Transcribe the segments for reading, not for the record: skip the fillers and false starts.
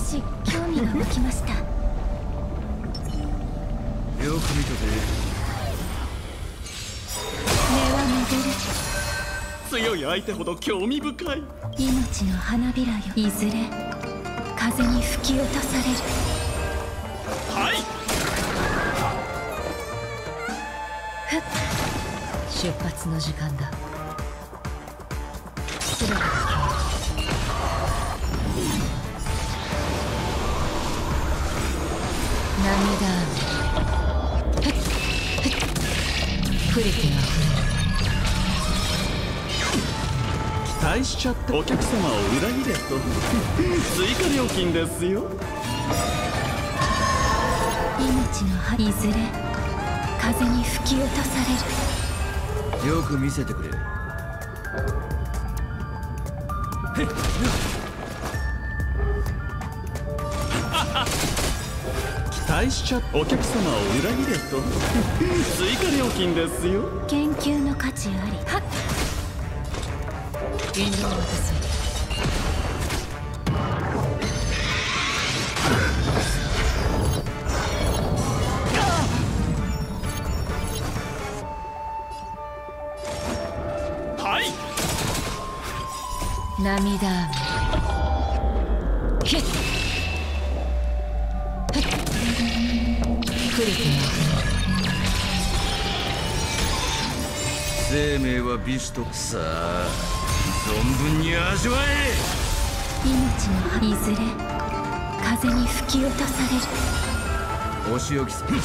し興味が湧きました。 よく見てて。 根は巡る。 強い相手ほど興味深い。 命の花びらよ、いずれ風に吹き落とされる。 はい。 ふっ、 出発の時間だ。全て涙雨。プリティが期待しちゃってお客様を裏切れと追加料金ですよ。 命の葉いずれ風に吹き落とされる。 よく見せてくれ。 期待しちゃってお客様を裏切れと追加料金ですよ。 研究の価値あり。はっ、 引導を渡す。 はい。 涙雨。ヒップリティが生命は美酒とさあ存分に味わえ。 命の葉いずれ風に吹き落とされる。 お仕置きさ。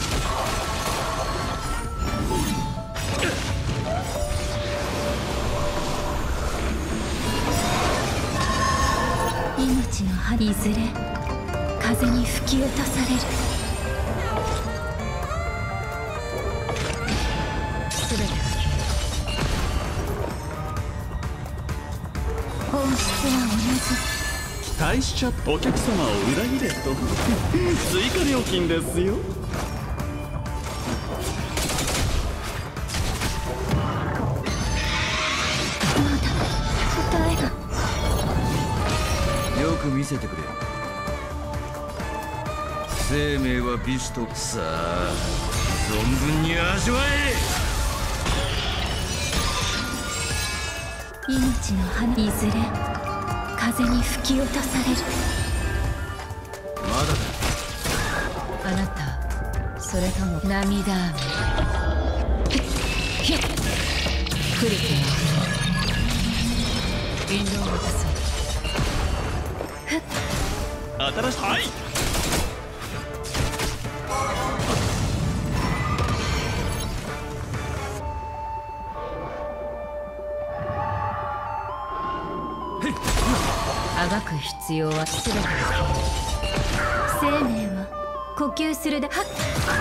命の葉いずれ風に吹き落とされる。 全てが本質は同期待しちゃってお客様を裏切れと追加料金ですよ。 じ。まだ答えが。 よく見せてくれ。生命は美酒とさあ存分に味わえ。 命の花いずれ風に吹き落とされる。 まだだ。 あなたそれとも涙雨。ヒップリティが引導を渡す。 新しい。はい。 あがく必要は全てだ。 生命は呼吸するだ。はっ、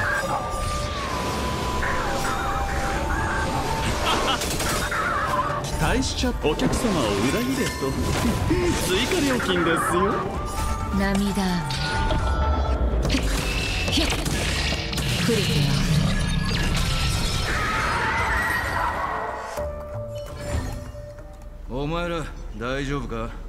期待しちゃってお客様を裏切れと追加料金ですよ。 涙雨。ヒップリティがお前ら大丈夫か。